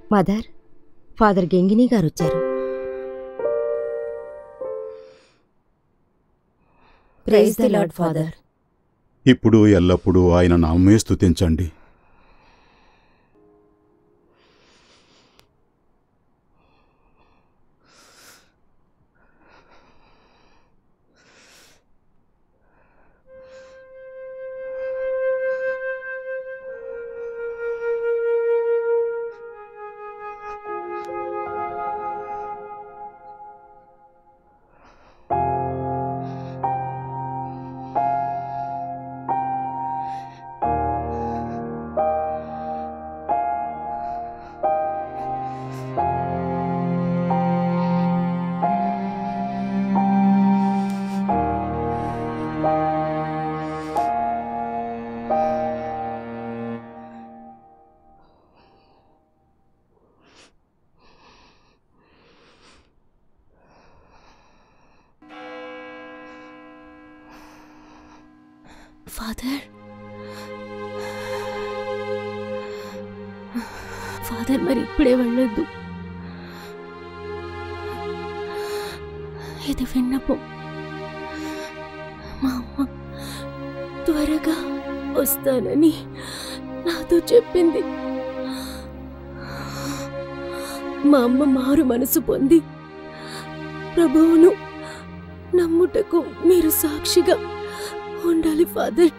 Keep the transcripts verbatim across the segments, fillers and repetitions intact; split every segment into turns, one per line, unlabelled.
Mother, father గెంగిని గారు వచ్చారు. Praise the lord father.
ఇప్పుడు ఎల్లప్పుడూ ఆయన నామే స్తుతించండి.
ఫాదర్ ఫాదర్ మరి ఇప్పుడే వెళ్ళొద్దు. ఇది విన్నపం. మా అమ్మ త్వరగా వస్తానని నాతో చెప్పింది. మా అమ్మ మారు మనసు పొంది ప్రభువును నమ్ముటకు మీరు సాక్షిగా ఉండాలి ఫాదర్.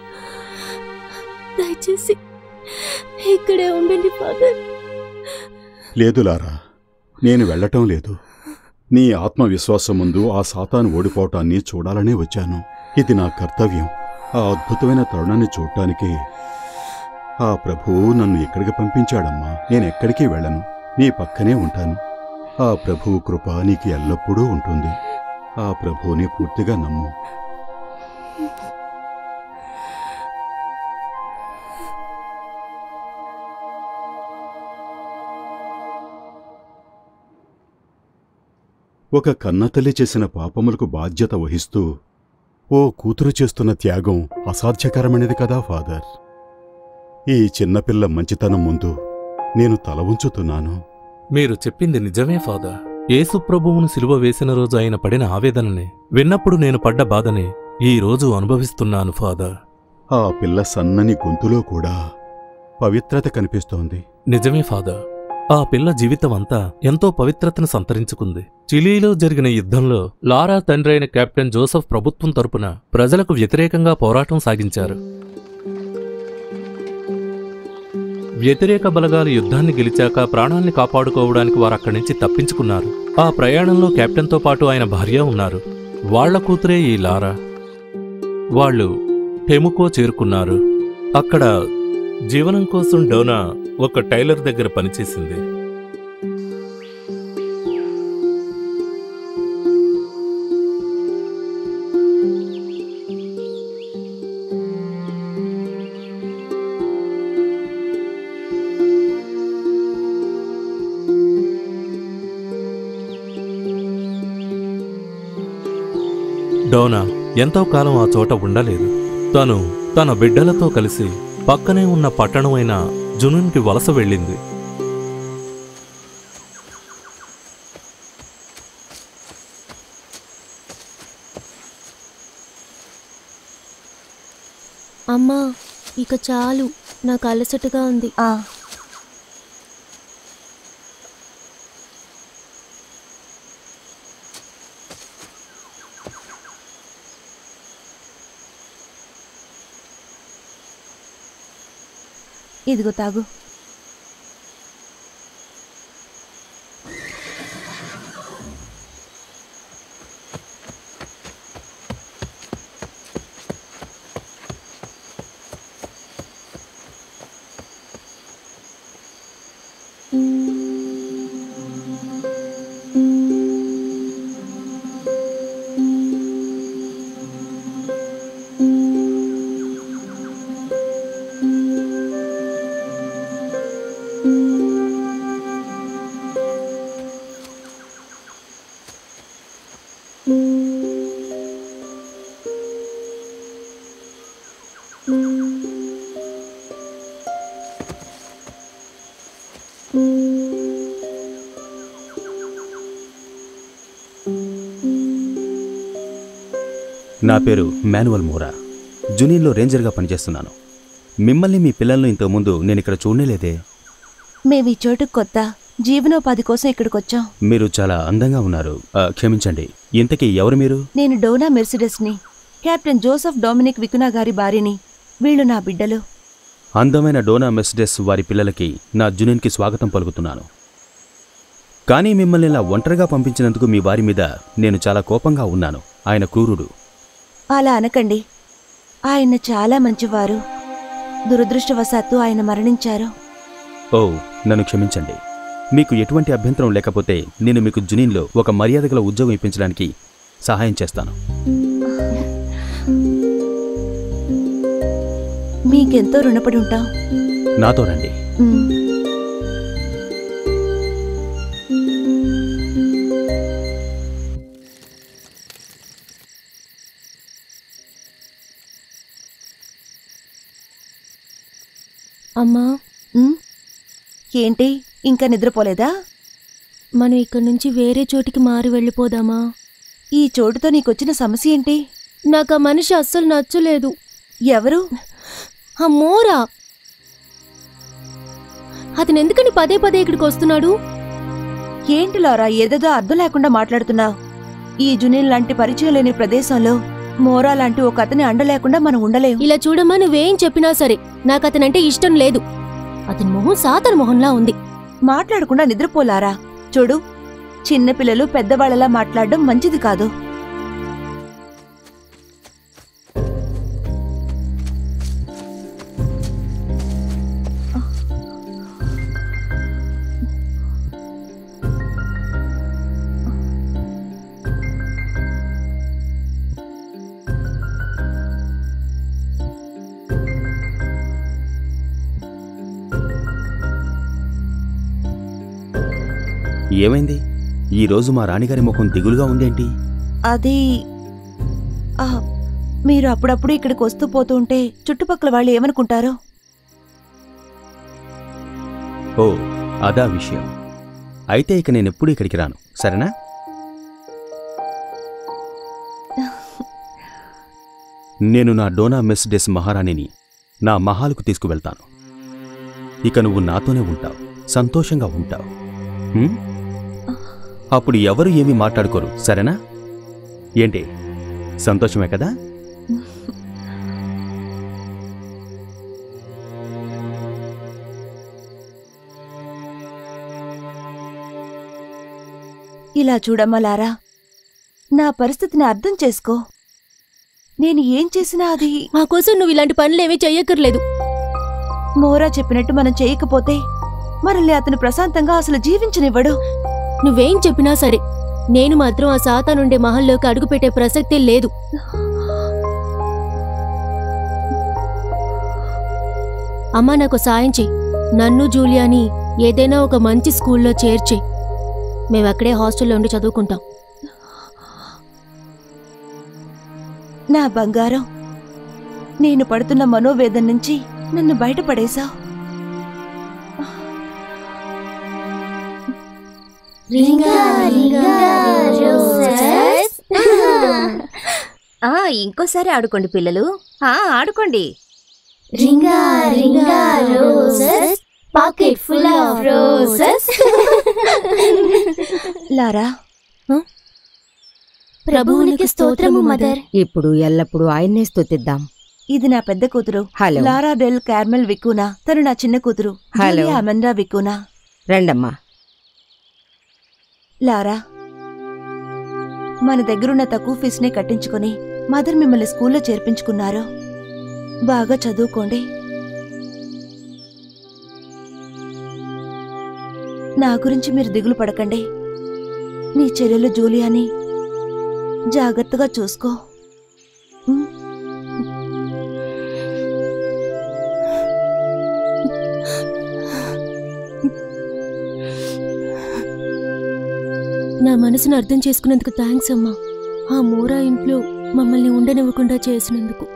దయచేసి ఇక్కడే ఉండండి ఫాదర్.
లేదు లారా, నేను వెళ్ళటం లేదు. నీ ఆత్మవిశ్వాసం ముందు ఆ సాతాను ఓడిపోవటాన్ని చూడాలనే వచ్చాను. ఇది నా కర్తవ్యం. ఆ అద్భుతమైన తరుణాన్ని చూడటానికి ఆ ప్రభువు నన్ను ఇక్కడికి పంపించాడమ్మా. నేనెక్కడికి వెళ్ళను, నీ పక్కనే ఉంటాను. ఆ ప్రభువు కృప నీకు ఎల్లప్పుడూ ఉంటుంది. ఆ ప్రభువుని పూర్తిగా నమ్ము. ఒక కన్నతల్లి చేసిన పాపములకు బాధ్యత వహిస్తూ ఓ కూతురు చేస్తున్న త్యాగం అసాధ్యకరమైనది కదా ఫాదర్. ఈ చిన్నపిల్ల మంచితనం ముందు నేను తల ఉంచుతున్నాను.
మీరు చెప్పింది నిజమే ఫాదర్. యేసు ప్రభువును సిలువ వేసిన రోజు ఆయన పడిన ఆవేదనని విన్నప్పుడు నేను పడ్డ బాధని ఈ రోజు అనుభవిస్తున్నాను ఫాదర్.
ఆ పిల్ల సన్నని గొంతులో కూడా పవిత్రత కనిపిస్తోంది.
నిజమే ఫాదర్. ఆ పిల్ల జీవితమంతా ఎంతో పవిత్రతను సంతరించుకుంది. చిలీలో జరిగిన యుద్ధంలో లారా తండ్రి అయిన కెప్టెన్ జోసెఫ్ ప్రభుత్వం తరపున ప్రజలకు వ్యతిరేకంగా పోరాటం సాగించారు. వ్యతిరేక బలగాలు యుద్ధాన్ని గెలిచాక ప్రాణాల్ని కాపాడుకోవడానికి వారు అక్కడి నుంచి తప్పించుకున్నారు. ఆ ప్రయాణంలో కెప్టెన్తో పాటు ఆయన భార్య ఉన్నారు. వాళ్ల కూతురే ఈ లారా. వాళ్ళు టెముకో చేరుకున్నారు. అక్కడ జీవనం కోసం డోనా ఒక టైలర్ దగ్గర పనిచేసింది. డోనా ఎంతో కాలం ఆ చోట ఉండలేదు. తను తన బిడ్డలతో కలిసి పక్కనే ఉన్న పట్టణమైన జునూన్కి వలస వెళ్ళింది.
అమ్మా, ఇక చాలు, నాకు అలసటగా ఉంది.
ఆ ఇదిగో తాగు. నా పేరు మాన్యువల్ మోరా. జునీన్లో రేంజర్గా పనిచేస్తున్నాను. మిమ్మల్ని మీ పిల్లల్ని ఇంతకుముందు నేను ఇక్కడ చూడలేదే.
మేము ఈ చోటుకు కొత్త, జీవనోపాధి కోసం ఇక్కడికొచ్చాం.
మీరు చాలా అందంగా ఉన్నారు. ఆ, క్షమించండి, ఇంతకీ ఎవరు మీరు?
నేను డోనా మెర్సిడెస్ని, కెప్టెన్ జోసెఫ్ డొమినిక్ వికునా గారి భార్యని. వీళ్ళు నా బిడ్డలు.
అందమైన డోనా మెర్సిడెస్ వారి పిల్లలకి నా జునీన్కి స్వాగతం పలుకుతున్నాను. కానీ మిమ్మల్ని ఇలా ఒంటరిగా పంపించినందుకు మీ వారి మీద నేను చాలా కోపంగా ఉన్నాను. ఆయన క్రూరుడు.
అలా అనకండి. ఆయన చాలా మంచివారు. దురదృష్టవశాత్తు ఆయన మరణించారు.
ఓ, నన్ను క్షమించండి. మీకు ఎటువంటి అభ్యంతరం లేకపోతే నేను మీకు జునీన్లో ఒక మర్యాదగల ఉద్యోగం ఇప్పించడానికి సహాయం చేస్తాను.
మీకెంతో రుణపడి ఉంటాం.
నాతో రండి.
అమ్మా,
ఏంటి ఇంకా నిద్రపోలేదా?
మనం ఇక్కడి నుంచి వేరే చోటికి మారి వెళ్ళిపోదామా?
ఈ చోటుతో నీకొచ్చిన సమస్య ఏంటి?
నాకు ఆ మనిషి అస్సలు నచ్చలేదు.
ఎవరు?
ఆ మోరా. అతను ఎందుకని పదే పదే ఇక్కడికి వస్తున్నాడు?
ఏంటి లారా, ఏదేదో అర్థం లేకుండా మాట్లాడుతున్నావు? ఈ జునీన్ లాంటి పరిచయం లేని ప్రదేశంలో మోరా లాంటి ఒక అతని అండ లేకుండా మనం ఉండలేం.
ఇలా చూడమ్మా, నువ్వేం చెప్పినా సరే నాకు అతనంటే ఇష్టం లేదు. అతని మొహం సాతర్ మొహంలా ఉంది.
మాట్లాడకుండా నిద్రపోలారా? చూడు, చిన్నపిల్లలు పెద్దవాళ్లలా మాట్లాడడం మంచిది కాదు.
ఏమైంది? ఈరోజు మా రాణిగారి ముఖం దిగులుగా ఉందేంటి?
అది మీరు అప్పుడప్పుడు ఇక్కడికి వస్తూ పోతూ ఉంటే చుట్టుపక్కల వాళ్ళు ఏమనుకుంటారో.
ఓ, అదా విషయం. అయితే ఇక నేనెప్పుడు ఇక్కడికి రాను, సరేనా? నేను నా డోనా మెర్సిడెస్ మహారాణిని నా మహాలుకు తీసుకువెళ్తాను. ఇక నువ్వు నాతోనే ఉంటావు, సంతోషంగా ఉంటావు. అప్పుడు ఎవరు ఏమీ మాట్లాడుకోరు, సరేనా? ఏంటి, సంతోషమే కదా?
ఇలా చూడమ్మా లారా, నా పరిస్థితిని అర్థం చేసుకో. నేను ఏం చేసినా అది
మా కోసం నువ్వు ఇలాంటి పనులేమీ చెయ్యక్కర్లేదు.
మోరా చెప్పినట్టు మనం చేయకపోతే మనల్ని అతను ప్రశాంతంగా అసలు జీవించనివ్వడు.
నువ్వేం చెప్పినా సరే నేను మాత్రం ఆ సాతానుండే మహల్లోకి అడుగుపెట్టే ప్రసక్తే లేదు. అమ్మా, నాకు సాయం చెయ్యి. నన్ను జూలియాని ఏదైనా ఒక మంచి స్కూల్లో చేర్చే. మేమక్కడే హాస్టల్లో ఉండి చదువుకుంటాం.
నా బంగారం, నేను పడుతున్న మనోవేదన నుంచి నన్ను బయటపడేశావు.
ఇంకోసారి ఆడుకోండి పిల్లలు, ఆడుకోండి.
Ring a ring a roses, pocket full of roses.
Laura,
ప్రభువునికి స్తోత్రము మదర్.
ఇప్పుడు ఎల్లప్పుడూ ఆయన్నే స్తుతిద్దాం.
ఇది నా పెద్ద కూతురు
hello.
Laura del Carmel Vicuna. తను నా చిన్న కూతురు
హలో.
Julia Amanda vicuna.
రండమ్మా.
లారా, మన దగ్గరున్న తక్కువ ఫీజునే కట్టించుకుని మదర్ మిమ్మల్ని స్కూల్లో చేర్పించుకున్నారు. బాగా చదువుకోండి. నా గురించి మీరు దిగులు పడకండి. నీ చెల్లెలు జూలియాని జాగ్రత్తగా చూసుకో.
నా మనసును అర్థం చేసుకున్నందుకు థ్యాంక్స్ అమ్మా. ఆ మోరా ఇంట్లో మమ్మల్ని ఉండనివ్వకుండా చేసినందుకు.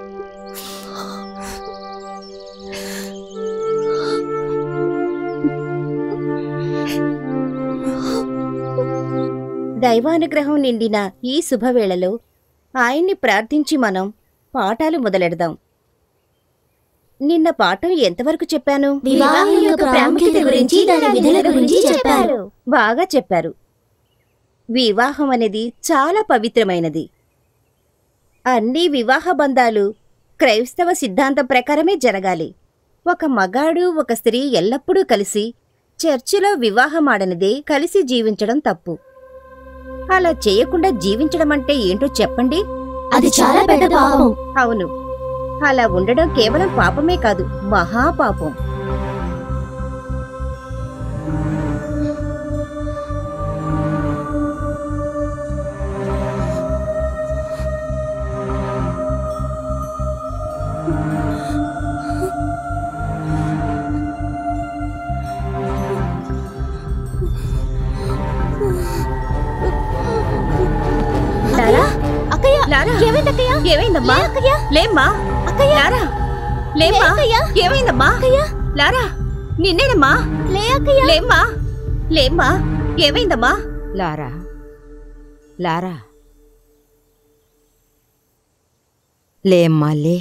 దైవానుగ్రహం నిండిన ఈ శుభవేళలో ఆయన్ని ప్రార్థించి మనం పాఠాలు మొదలెడదాం. నిన్న పాఠం ఎంతవరకు చెప్పాను?
వివాహం యొక్క ప్రాముఖ్యత గురించి, దాని విధుల గురించి చెప్పారు.
బాగా చెప్పారు. వివాహం అనేది చాలా పవిత్రమైనది. అన్ని వివాహ బంధాలు క్రైస్తవ సిద్ధాంతం ప్రకారమే జరగాలి. ఒక మగాడు ఒక స్త్రీ ఎల్లప్పుడూ కలిసి చర్చిలో వివాహమాడనిదే కలిసి జీవించడం తప్పు. అలా చేయకుండా జీవించడం అంటే ఏంటో చెప్పండి.
అది చాలా పెద్ద పాపం.
అవును, అలా ఉండడం కేవలం పాపమే కాదు, మహాపాపం. లారా,
అక్కయ్య
లారా,
ఏమైంది అక్కయ్య?
ఏమైందమ్మా?
లే అక్కయ్య.
లేమ్మా
అక్కయ్య.
లారా, లేమ్మా.
లే అక్కయ్య.
ఏమైందమ్మా?
అక్కయ్య.
లారా, నిన్నేనమ్మా.
లే అక్కయ్య.
లేమ్మా, లేమ్మా. ఏమైందమ్మా?
లారా లారా లేమ్మా లే.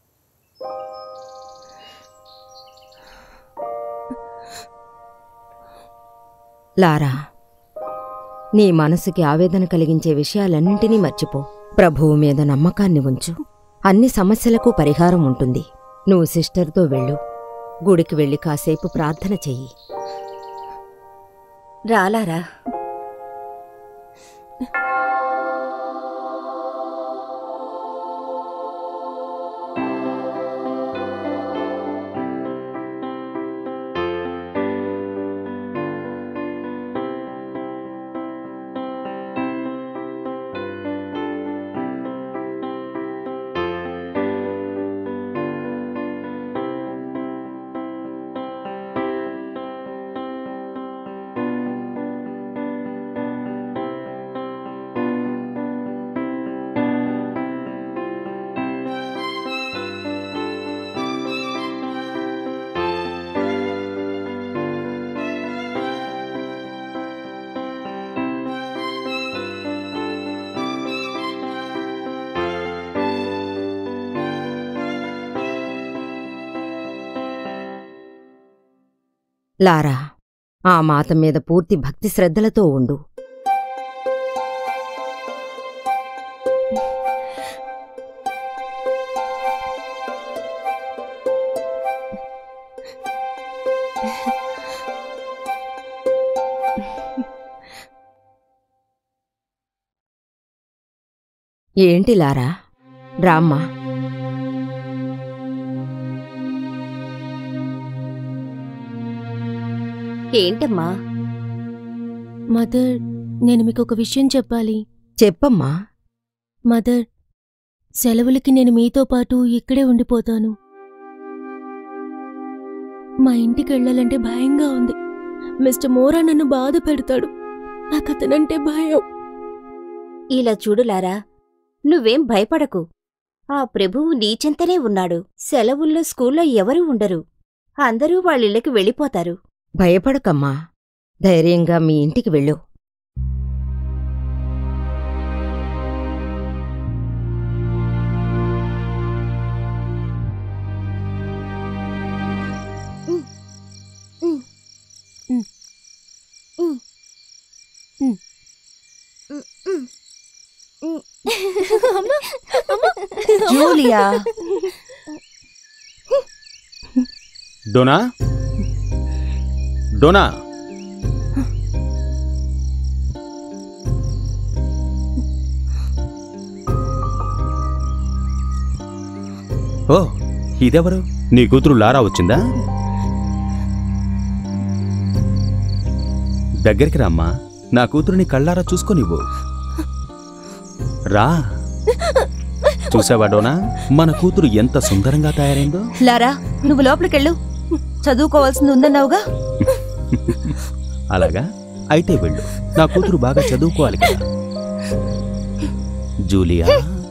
లారా, నీ మనసుకి ఆవేదన కలిగించే విషయాలన్నింటినీ మర్చిపో. ప్రభువు మీద నమ్మకాన్ని ఉంచు. అన్ని సమస్యలకు పరిహారం ఉంటుంది. నువ్వు సిస్టర్తో వెళ్ళు. గుడికి వెళ్ళి కాసేపు ప్రార్థన చెయ్యి.
రాలారా.
లారా, ఆ మాత మీద పూర్తి భక్తి శ్రద్ధలతో ఉండు. ఏంటి లారా? రామ్మా.
ఏంటమ్మా?
మదర్, నేను మీకు ఒక విషయం చెప్పాలి.
చెప్పమ్మా.
మదర్, సెలవులకి నేను మీతో పాటు ఇక్కడే ఉండిపోతాను. మా ఇంటికి వెళ్ళాలంటే భయంగా ఉంది. మిస్టర్ మోరా నన్ను బాధ పెడతాడు. నాకు అతనంటే భయం.
ఇలా చూడులారా, నువ్వేం భయపడకు. ఆ ప్రభువు నీచెంతనే ఉన్నాడు. సెలవుల్లో స్కూల్లో ఎవరూ ఉండరు. అందరూ వాళ్ళిళ్ళకి వెళ్ళిపోతారు.
భయపడకమ్మా. ధైర్యంగా మీ ఇంటికి వెళ్ళు.
జూలియా,
డోనా డోనా ఓ, ఇదెవరు? నీ కూతురు లారా వచ్చిందా? దగ్గరికి రామ్మా. నా కూతురుని కళ్ళారా చూసుకోనివ్వు. రా. చూసావా డోనా, మన కూతురు ఎంత సుందరంగా తయారైందో?
లారా, నువ్వు లోపలికెళ్ళు. చదువుకోవాల్సింది ఉందన్నావుగా.
అలాగా? అయితే వెళ్ళు. నా కూతురు బాగా చదువుకోవాలి కదా. జూలియా,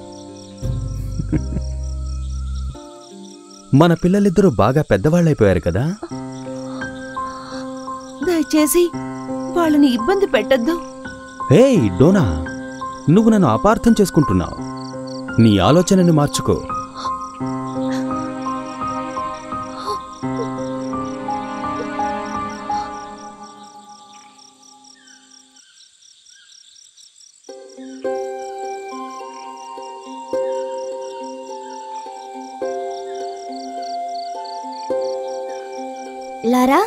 మన పిల్లలిద్దరూ బాగా పెద్దవాళ్ళైపోయారు కదా.
దయచేసి వాళ్ళని ఇబ్బంది పెట్టద్దు.
హే డోనా, నువ్వు నన్ను అపార్థం చేసుకుంటున్నావు. నీ ఆలోచనని మార్చుకో.
లారా,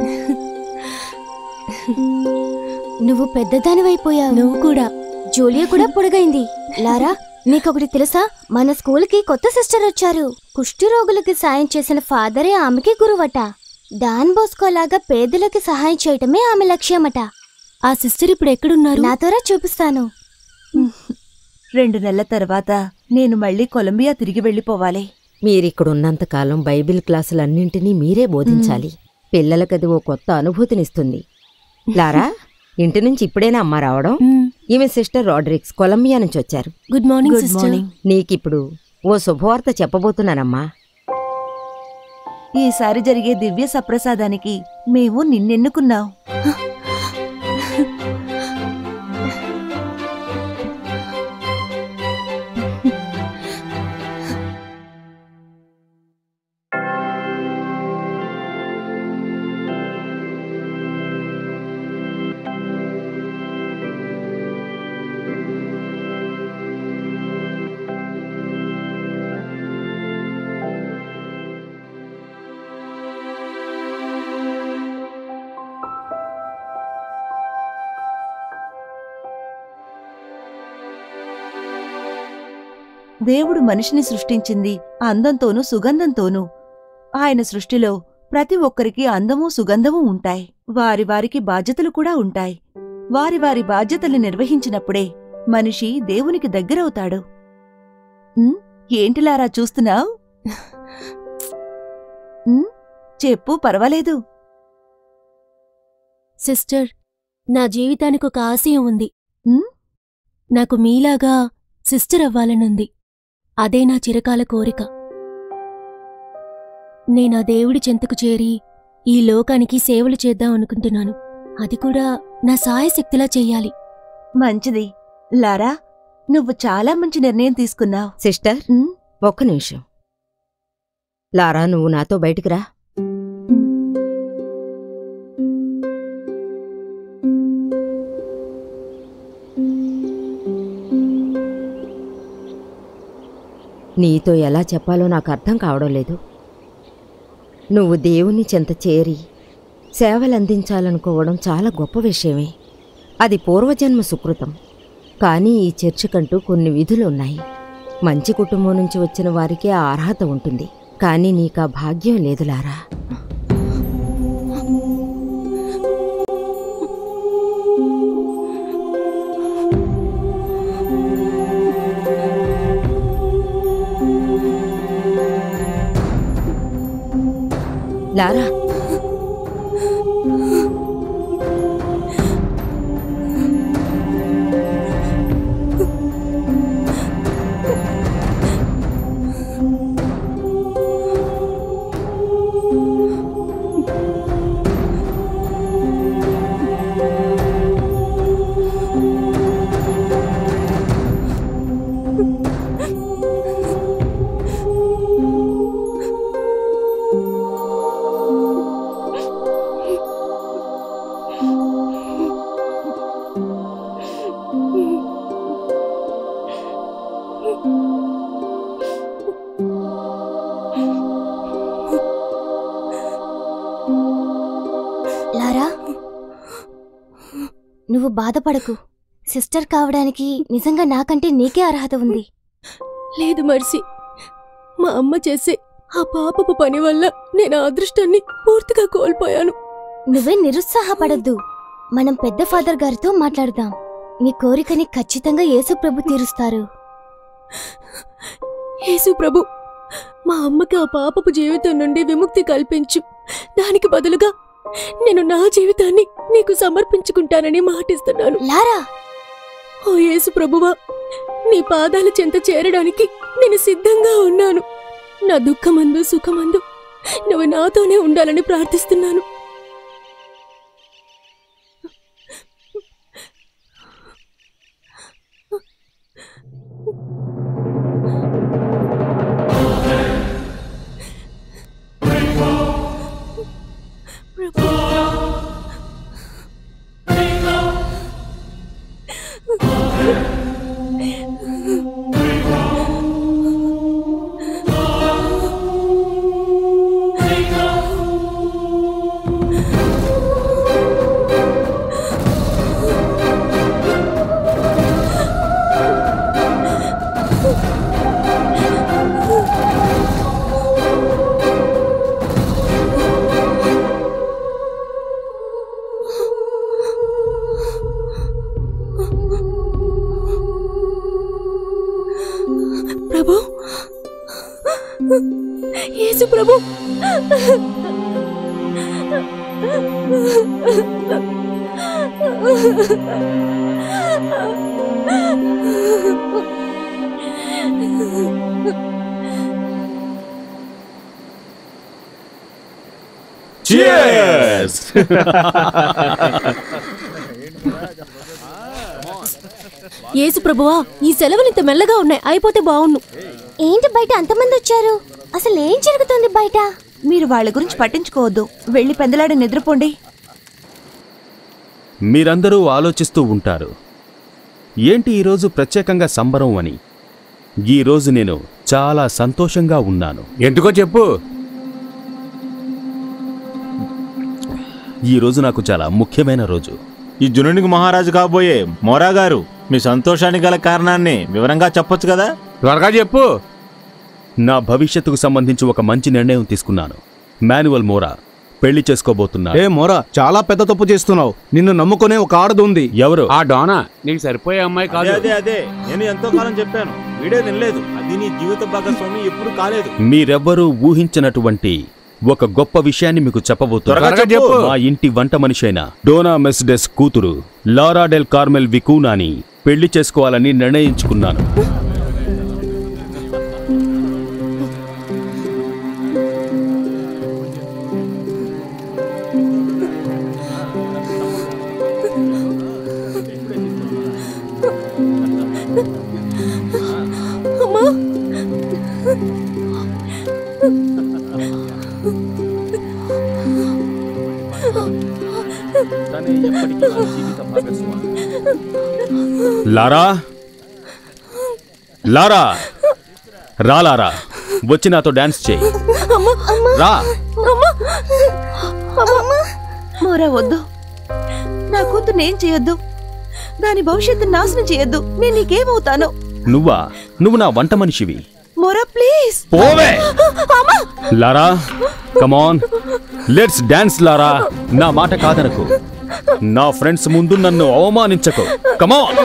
నువ్వు పెద్దదానివైపోయావు. నువ్వు కూడా. జూలియా కూడా పొడుగైంది. లారా, నీకొకటి తెలుసా? మన స్కూల్కి కొత్త సిస్టర్ వచ్చారు. కుష్టి రోగులకి సాయం చేసిన ఫాదరే ఆమెకి గురువట. డాన్ బోస్కో లాగా పేదలకి సహాయం చేయటమే ఆమె లక్ష్యమట.
ఆ సిస్టర్ ఇప్పుడు ఎక్కడున్నారు?
నాతోరా చూపిస్తాను.
రెండు నెలల తర్వాత నేను మళ్ళీ కొలంబియా తిరిగి వెళ్ళిపోవాలి.
మీరిక్కడున్నంతకాలం బైబిల్ క్లాసులన్నింటినీ మీరే బోధించాలి. పిల్లలకది ఓ కొత్త అనుభూతినిస్తుంది. లారా, ఇంటి నుంచి ఇప్పుడేనా అమ్మా రావడం? ఈమె సిస్టర్ రాడ్రిక్స్ కొలంబియా నుంచి వచ్చారు.
Good morning
good
sister.
Morning.
నీకిప్పుడు ఓ శుభవార్త చెప్పబోతున్నానమ్మా.
ఈసారి జరిగే దివ్య సప్రసాదానికి మేము నిన్నెన్నుకున్నాం. దేవుడు మనిషిని సృష్టించింది అందంతోనూ సుగంధంతోనూ. ఆయన సృష్టిలో ప్రతి ఒక్కరికి అందమూ సుగంధమూ ఉంటాయి. వారి వారికి బాధ్యతలు కూడా ఉంటాయి. వారి వారి బాధ్యతలు నిర్వహించినప్పుడే మనిషి దేవునికి దగ్గరవుతాడు. ఉమ్, ఏంటిలారా చూస్తున్నావ్? ఉమ్, చెప్పు, పర్వాలేదు.
సిస్టర్, నా జీవితానికి ఒక ఆశయం ఉంది.
ఉమ్,
నాకు మీలాగా సిస్టర్ అవ్వాలనుంది. అదే నా చిరకాల కోరిక. నేనా దేవుడి చెంతకు చేరి ఈ లోకానికి సేవలు చేద్దాం అనుకుంటున్నాను. అది కూడా నా సాయశక్తిలా చెయ్యాలి.
మంచిది లారా, నువ్వు చాలా మంచి నిర్ణయం తీసుకున్నావు.
సిస్టర్,
ఉమ్,
ఒక్క నిమిషం. లారా, నువ్వు నాతో బయటికి రా. నీతో ఎలా చెప్పాలో నాకు అర్థం కావడం లేదు. నువ్వు దేవుని చెంత చేరి సేవలందించాలనుకోవడం చాలా గొప్ప విషయమే. అది పూర్వజన్మ సుకృతం. కానీ ఈ చర్చికంటూ కొన్ని విధులు ఉన్నాయి. మంచి కుటుంబం నుంచి వచ్చిన వారికే ఆ అర్హత ఉంటుంది. కానీ నీకా భాగ్యం లేదు లారా. లారా,
లారా, నువ్వు బాధపడకు. సిస్టర్ కావడానికి నిజంగా నాకంటే నీకే అర్హత ఉంది.
లేదు మర్సి, మా అమ్మ చేసే ఆ పాపపు పని వల్ల నేను ఆ అదృష్టాన్ని పూర్తిగా కోల్పోయాను.
నువ్వే నిరుత్సాహపడద్దు. మనం పెద్ద ఫాదర్ గారితో మాట్లాడదాం. నీ కోరికని ఖచ్చితంగా యేసు ప్రభు తీరుస్తారు.
యేసు ప్రభు, మా అమ్మకి ఆ పాపపు జీవితం నుండి విముక్తి కల్పించు. దానికి బదులుగా నేను నా జీవితాన్ని నీకు సమర్పించుకుంటానని మాటిస్తున్నాను.
లారా,
ఓ యేసు ప్రభువా, నీ పాదాల చెంత చేరడానికి నేను సిద్ధంగా ఉన్నాను. నా దుఃఖమందు సుఖమందు నువ్వు నాతోనే ఉండాలని ప్రార్థిస్తున్నాను. యేసు ప్రభు,
Cheers!
యేసు ప్రభువా, ఈ సెలవులు ఇంత మెల్లగా ఉన్నాయి, అయిపోతే బావుణ్ణు.
ఏంటి బయట అంతమంది వచ్చారు? అసలు ఏం జరుగుతుంది బయట?
మీరు వాళ్ళ గురించి పట్టించుకోవద్దు, వెళ్ళి పెందలాడి నిద్రపోండి.
మీరందరూ ఆలోచిస్తూ ఉంటారు, ఏంటి ఈరోజు ప్రత్యేకంగా సంబరం అని. ఈరోజు నేను చాలా సంతోషంగా ఉన్నాను.
ఎందుకో చెప్పు.
ఈరోజు నాకు చాలా ముఖ్యమైన రోజు.
ఈ జునునికి మహారాజు కాబోయే మోరా గారు, మీ సంతోషానికి గల కారణాన్ని వివరంగా చెప్పొచ్చు కదా?
త్వరగా చెప్పు.
నా భవిష్యత్తుకు సంబంధించి ఒక మంచి నిర్ణయం తీసుకున్నాను. మాన్యువల్ మోరా పెళ్లి చేసుకోబోతున్నా.
ఏ మోరా, చాలా పెద్ద తప్పు చేస్తున్నావు. నిన్ను నమ్ముకునే ఒక ఆడది ఉంది.
ఎవరు?
ఆ డోనా. నీకు సరిపోయే అమ్మాయి కాదు.
అదే అదే నేను ఎంతో కాలం చెప్పాను, వీడే తినలేదు. అది నీ జీవిత భాగస్వామి ఎప్పుడు కాలేదు.
మీరెవ్వరూ ఊహించినటువంటి ఒక గొప్ప విషయాన్ని మీకు చెప్పబోతున్నా. మా ఇంటి వంట మనిషి అయిన డోనా మెస్డెస్ కూతురు లారా డెల్ కార్మెల్ వికూనాని పెళ్లి చేసుకోవాలని నిర్ణయించుకున్నాను. లారా, లారా, రా లారా, వచ్చి నాతో డాన్స్ చేయి. రా.
మోరా వద్దు, నా కూతురు ఏం చేయొద్దు, దాని భవిష్యత్తు నాశనం చేయొద్దు. నేను నీకేమవుతాను?
నువ్వా? నువ్వు నా వంట మనిషివి.
మోరా ప్లీజ్
పోవే. లారా, కమాన్, లెట్స్ డాన్స్. లారా, నా మాట కాదనకు. నా ఫ్రెండ్స్ ముందు నన్ను అవమానించకు. కమాన్.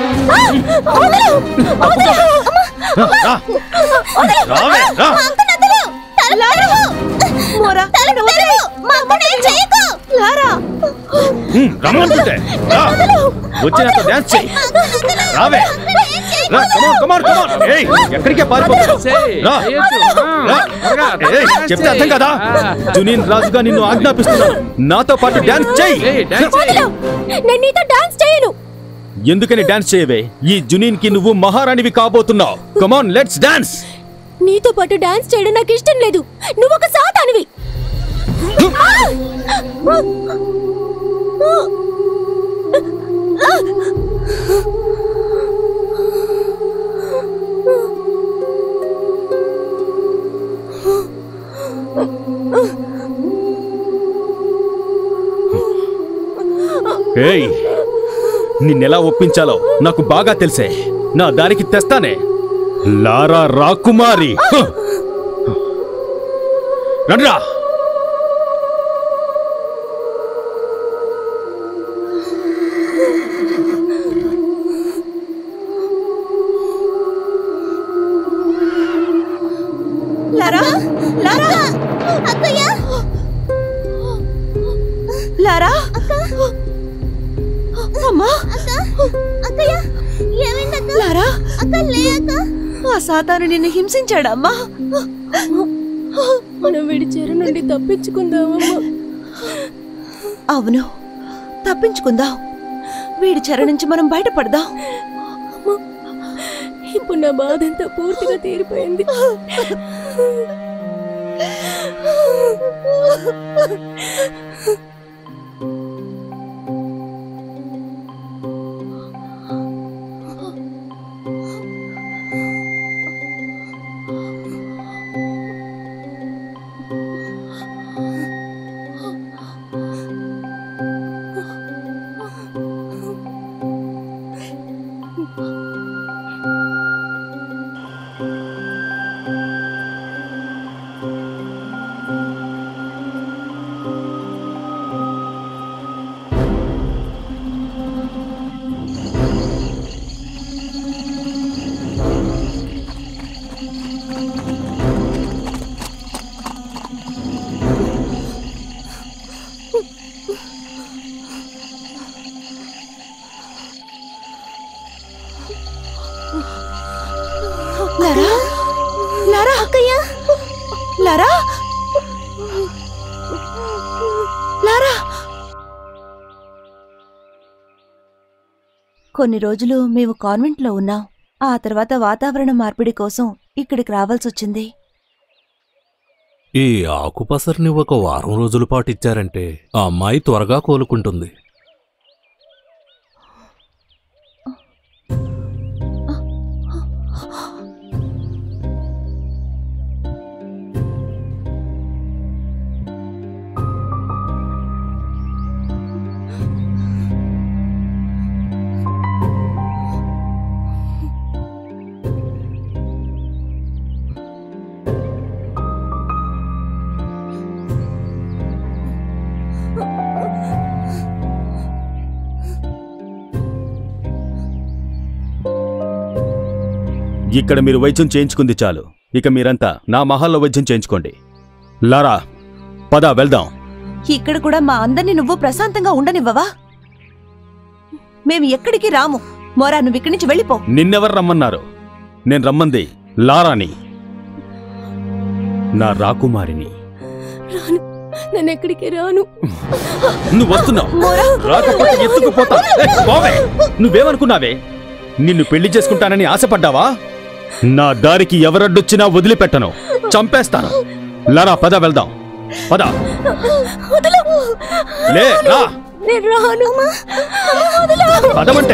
రమ్మంటుంటే వచ్చి నాతో డాన్స్ చేయి. రావే. ఎక్కడికే చెప్తే అర్థం కదా? జునీన్ రాజుగా నిన్ను ఆజ్ఞాపిస్తున్నాను, నాతో పాటు డాన్స్ చేయి. ఎందుకని డాన్స్ చేయవే? ఈ జునీన్ కి నువ్వు మహారాణివి కాబోతున్నావు. కమాన్, లెట్స్ డాన్స్.
నీతో పాటు డాన్స్ చేయడం నాకు ఇష్టం లేదు. నువ్వు ఒక సాతానివి.
ఏయ్, నిన్నెలా ఒప్పించాలో నాకు బాగా తెలిసే. నా దారికి తెస్తానే. లారా రాకుమారి, రండ్రా.
లారా, లారా, అక్కయ్య, లారా, అమ్మా, అక్కయ్య, ఏమైందక్క? లారా, అక్క లే అక్క. ఆ సాతాను నిన్ను హింసించాడమ్మా.
మనం వీడి చెర నుండి తప్పించుకుందామమ్మా.
అవును, తప్పించుకుందాం. వీడి చెర నుంచి మనం బయటపడదాం.
ఇప్పుడు నా బాధ అంతా పూర్తిగా తీరిపోయింది.
అక్కయ్య
లారా లారా కొన్ని రోజులు మేము కాన్వెంట్లో ఉన్నాం. ఆ తర్వాత వాతావరణ మార్పిడి కోసం ఇక్కడికి రావాల్సొచ్చింది.
ఈ ఆకుపసరిని ఒక వారం రోజుల పాటు ఇచ్చారంటే ఆ అమ్మాయి త్వరగా కోలుకుంటుంది.
ఇక్కడ మీరు వైద్యం చేయించుకుంది చాలు. ఇక మీరంతా నా మహల్లో వైద్యం చేయించుకోండి. లారా, పద వెళ్దాం.
ఇక్కడ కూడా మా అందరినీ నువ్వు ప్రశాంతంగా ఉండనివ్వవా? మేము ఎక్కడికి రాము. మోరా, నువ్వు ఇక్కడి నుంచి వెళ్ళిపో.
నిన్నెవరు రమ్మన్నారు? నేను రమ్మంది లారాని, నా రాకుమారిని.
రాను, నేను ఎక్కడికి రాను.
నువ్వు వస్తున్నావు, రాకపోతే ఎత్తుకుపోతా. నువ్వేమనుకున్నావే? నిన్ను పెళ్లి చేసుకుంటానని ఆశపడ్డావా? నా దారికి ఎవరడ్డొచ్చినా వదిలిపెట్టను, చంపేస్తాను. లారా, పద వెళ్దాం. పద. లే, రా. పదమంటే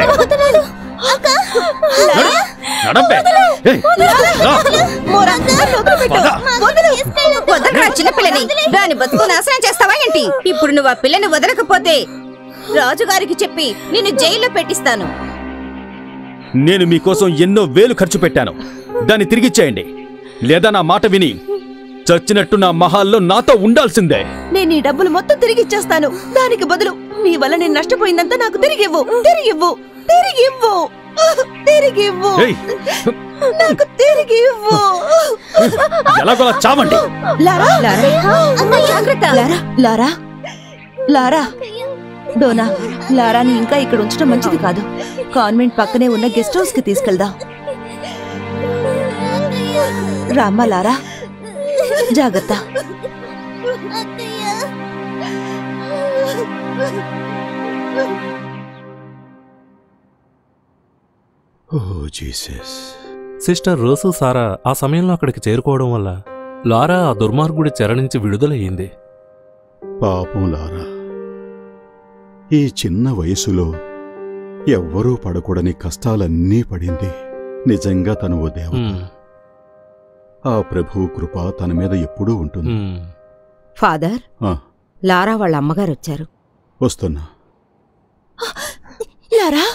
చిన్నపిల్లని దాని బతుకు నాశనం చేస్తావా ఏంటి? ఇప్పుడు నువ్వు ఆ పిల్లని వదలకపోతే రాజుగారికి చెప్పి నిన్ను జైల్లో పెట్టిస్తాను.
నేను మీకోసం ఎన్నో వేలు ఖర్చు పెట్టాను, దాన్ని తిరిగిచ్చేయండి. లేదా నా మాట విని చచ్చినట్టు నా మహాల్లో నాతో ఉండాల్సిందే.
నేను ఈ డబ్బులు మొత్తం తిరిగిచ్చేస్తాను. దానికి బదులు నీ వల్ల నేను నష్టపోయిందంతా నాకు తిరిగివ్వు. తిరిగివ్వు తిరిగివ్వు తిరిగివ్వు నాకు తిరిగివ్వు.
ఎలాగోలా చావండి.
లారా లారా లారా లారా డోనా, లారాని ఇంకా ఇక్కడ ఉంచడం మంచిది కాదు. కాన్వెంట్ పక్కనే ఉన్న గెస్ట్ హౌస్ కి తీసుకెళ్దాం. రామ్మా లారా, జాగ్రత్త.
Oh Jesus.
Sister Rose Sara ఆ సమయంలో అక్కడికి చేరుకోవడం వల్ల లారా ఆ దుర్మార్గుడి చెర నుంచి విడుదలయ్యింది.
పాపం లారా, ఈ చిన్న వయసులో ఎవ్వరూ పడకూడని కష్టాలన్నీ పడింది. నిజంగా తను ఓ దేవత. ఆ ప్రభువు కృప తన మీద ఎప్పుడూ ఉంటుంది.
ఫాదర్, లారా వాళ్ళ అమ్మగారు వచ్చారు.
వస్తున్నా.
లారా,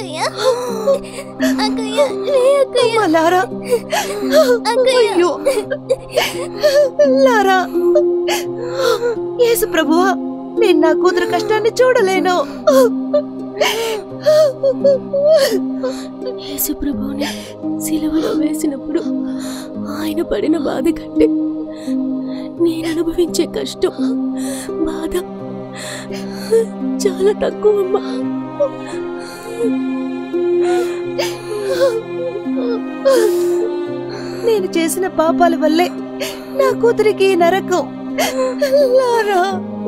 లారా, అయ్యో లారా, యేసు ప్రభువా, నేను నా కూతురు కష్టాన్ని చూడలేను.
యేసు ప్రభువుని సిలువలో వేసినప్పుడు ఆయన పడిన బాధ కంటే నేను అనుభవించే కష్టం, బాధ చాలా తక్కువ అమ్మా.
నేను చేసిన పాపాల వల్లే నా కూతురికి నరకం. లారా,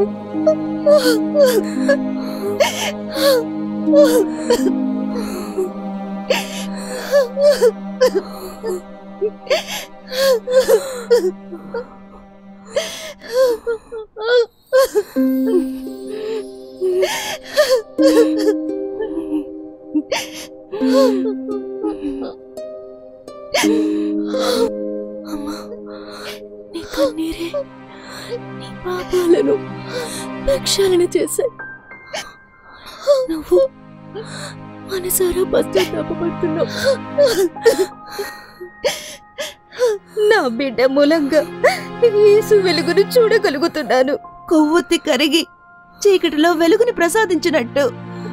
అమ్మా, నీ కన్నీరే నీ పాపాలను ప్రక్షాళన చేశాయి. నువ్వు మనసారా పశ్చాత్తాపడుతున్నావు.
నా బిడ్డ మూలంగా యేసు వెలుగును చూడగలుగుతున్నాను.
కొవ్వొత్తి కరిగి చీకటిలో వెలుగుని ప్రసాదించినట్టు.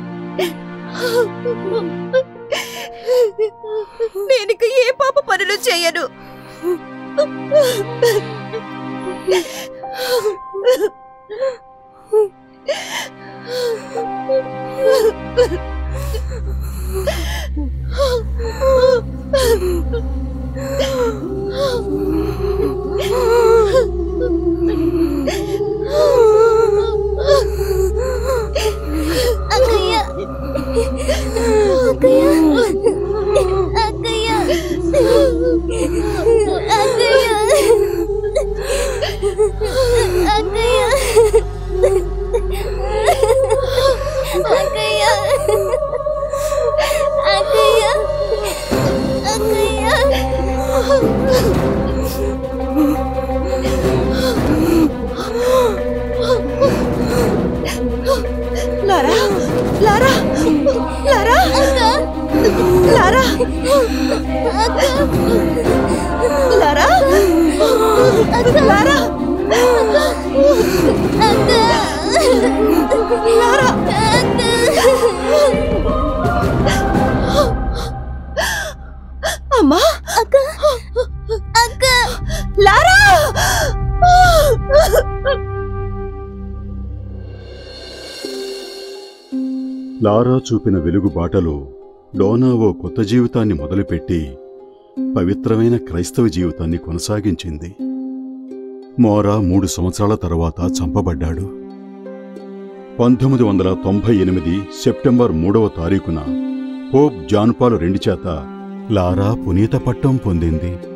నేనిక ఏ పాప పనులు చేయను.
లారా! లారా! అమ్మా! లారా!
లారా చూపిన వెలుగు బాటలో డోనా ఓ కొత్త జీవితాన్ని మొదలుపెట్టి పవిత్రమైన క్రైస్తవ జీవితాన్ని కొనసాగించింది. మోరా మూడు సంవత్సరాల తర్వాత చంపబడ్డాడు. పంతొమ్మిది వందల తొంభై ఎనిమిది సెప్టెంబర్ మూడవ తారీఖున పోప్ జాన్ పాల్ రెండు చేత లారా పునీత పట్టం పొందింది.